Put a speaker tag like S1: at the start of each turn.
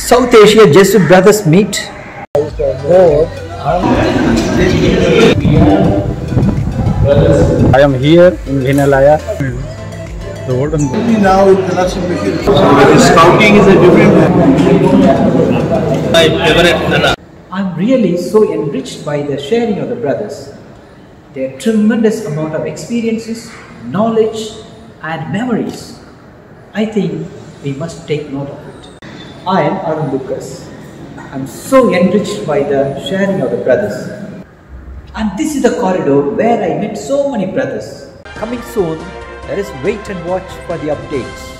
S1: South Asia Jesuit brothers meet.
S2: I am here in Vinalaya.
S3: Now production machine. Scouting is a different. My favorite.
S1: I'm really so enriched by the sharing of the brothers. Their tremendous amount of experiences, knowledge and memories. I think we must take note of it. I am Arun Lucas. I'm so enriched by the sharing of the brothers. And this is the corridor where I met so many brothers. Coming soon, let us wait and watch for the updates.